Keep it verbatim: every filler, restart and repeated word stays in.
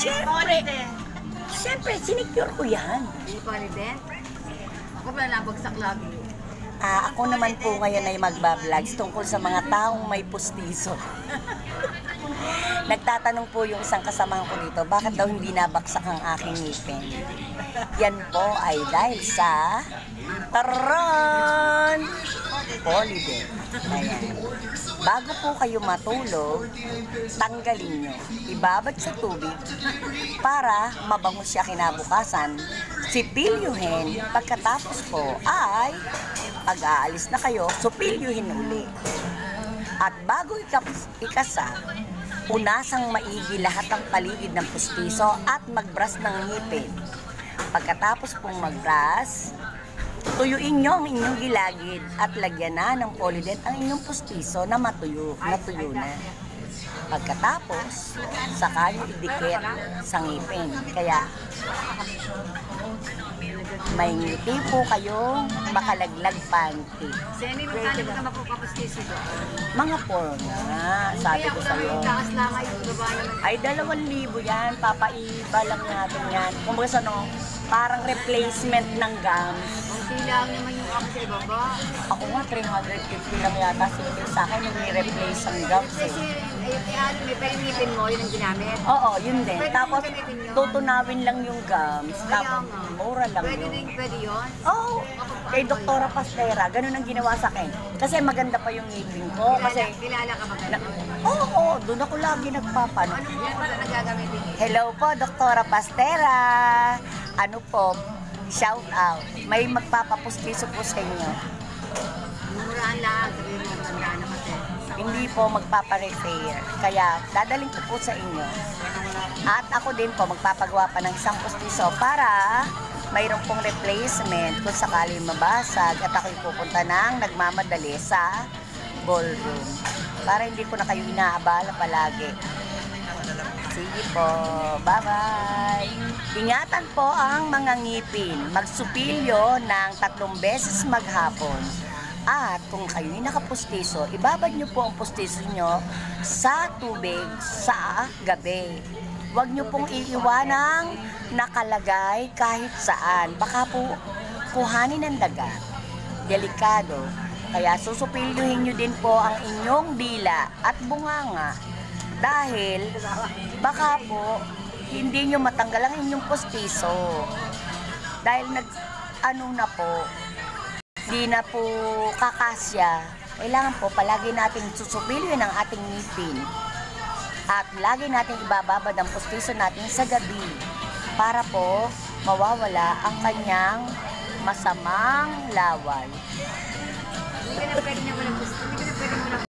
Siyempre, siyempre, sinecure ko yan. Hindi pa rin din? Ako pala nabagsak lagi. Ah, ako naman po ngayon ay magbablogs tungkol sa mga taong may pustiso. Nagtatanong po yung isang kasamahan ko dito, bakit daw hindi nabaksak ang aking ngipin? Yan po ay dahil sa taran! Polydent. Ayan. Bago po kayo matulog, tanggalin nyo. Ibabad sa tubig para mabango siya kinabukasan. Sipilyuhin. Pagkatapos po ay pag-aalis na kayo, supilyuhin uli. At bago ikasa, unasang maigi lahat ng paligid ng pustiso at magbras ng ngipin. Pagkatapos pong magbras, tuyuin nyo ang inyong gilagid at lagyan na ng polydent ang inyong pustiso na matuyo, natuyo na. Pagkatapos, saka nyo idikit sa ngipin. Kaya, may ngiti po kayong makalaglag panty. Seni, magkano ka mapupapustiso doon? Mga four na, sabi ko sa'yo. Kaya taas lang ay baba naman. Ay, dalawang libo yan. Papaiba lang natin yan. Kung baga ano, parang replacement ng gums. Kunti lang naman yung ako sa ibaba. Ako nga, three hundred fifty lang yata single sa akin nung ni-replace ang gums eh. Kasi, ayun, eh, ano, may paringipin mo, yun ang ginamit. Oo, yun din. Pwede Tapos, yung gamitin yun. tutunawin lang yung gums. Kaya Tapos, nga. mura lang Pwede yun. rin, pwede yun. Oo, kay Doktora Pastera, ganun ang ginawa sa akin. Kasi maganda pa yung ngipin ko. Kilala, Kasi, kilala ka ba na, gano'n? oo, oo, doon ako lagi nagpapano. Ano mo para nagagamitin yun? Hello po, Doktora Pastera. Ano po, shout out. May magpapapustiso po sa inyo. Muraan lang, sabihin mo, magandaan na kasi. Hindi po magpapa-repair. Kaya dadaling ko po sa inyo. At ako din po magpapagawa pa ng isang pustiso para mayroon pong replacement kung sakali mabasag at ako'y pupunta ng nagmamadali sa ballroom. Para hindi ko na kayo inaabala palagi. Sige po. Bye-bye. Ingatan po ang mga ngipin. Magsupilyo ng tatlong beses maghapon. At kung kayo'y nakapustiso, ibabad nyo po ang pustiso nyo sa tubig sa gabi. Huwag nyo pong iiwanang nakalagay kahit saan. Baka po kuhanin ng dagat. Delikado. Kaya susupilyuhin nyo din po ang inyong dila at bunganga. Dahil baka po hindi nyo matanggal ang inyong pustiso. Dahil nag ano na po, di na po kakasya, kailangan po palagi natin susupilyuhin ang ating ngipin. At lagi natin ibababad ang pustiso natin sa gabi para po mawawala ang kanyang masamang laway. Hindi ka na pwede na walang gusto. Hindi ka na pwede walang